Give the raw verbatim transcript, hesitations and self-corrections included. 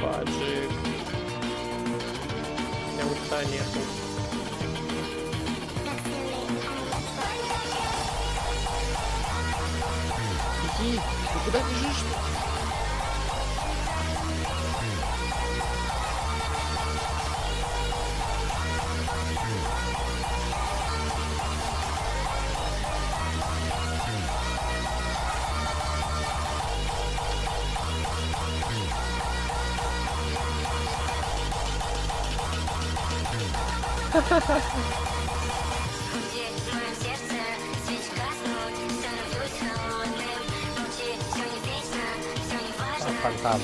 Баджик. У меня ульта нету. Иди, ты куда бежишь? Фонтан.